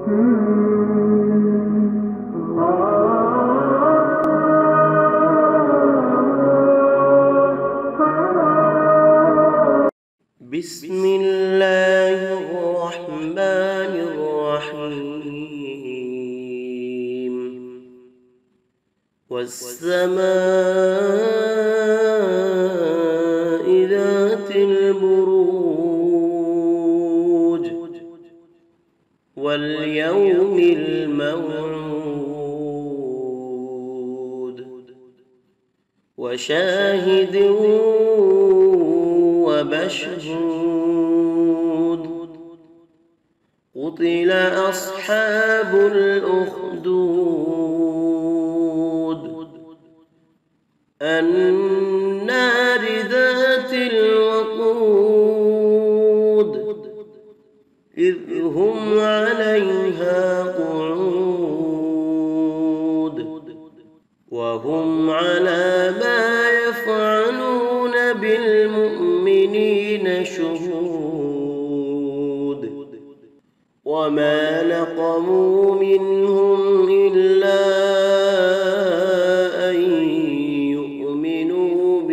بسم الله الرحمن الرحيم. والسماء ذات البروج واليوم الموعود وشاهد ومشهود. قتل أصحاب الأخدود النار ذات الوقود إذ هم عليها قعود وهم على ما يفعلون بالمؤمنين شهود. وما نقموا منهم إلا أن يؤمنوا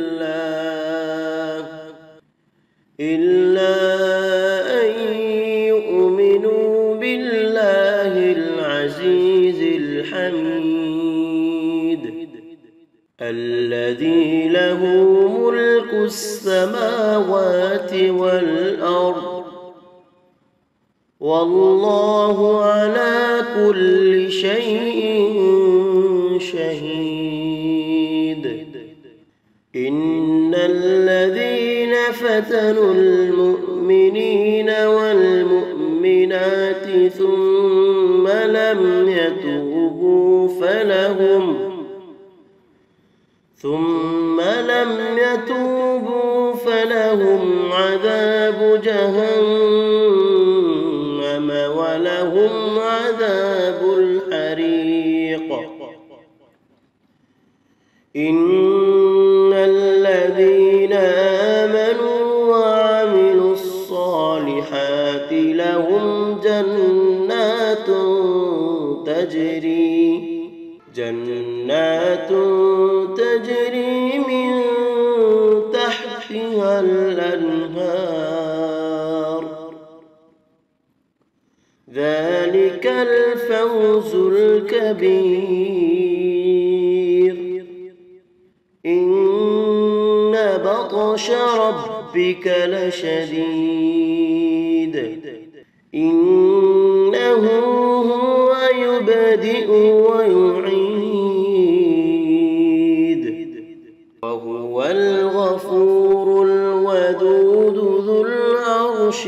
بالله العزيز الحميد الذي له ملك السماوات والأرض والله على كل شيء شهيد. إن الذين فتنوا المؤمنين والمؤمنات ثم لم يتوبوا فلهم عذاب جهنم ولهم عذاب الحريق. إن الذين آمنوا وعملوا الصالحات لهم جنات تجري من تحتها الأنهار. ذلك الفوز الكبير. إن بطش ربك لشديد. إنه هو يبدئ ويعيد وهو الغفور الودود ذو العرش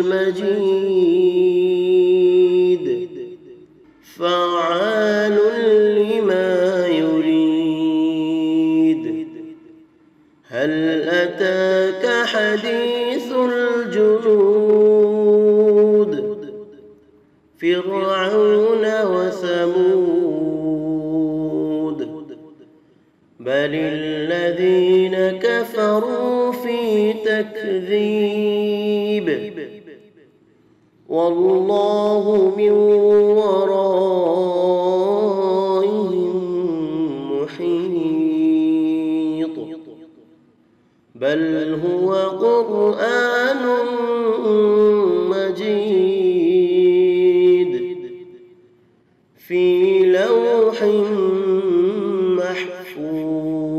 المجيد فعال لما يريد. هل أتاك حديث الجنود فرعون وثمود بل الذين كفروا في تكذيب والله من ورائهم محيط. بل هو قرآن مجيد في لوح محفوظ.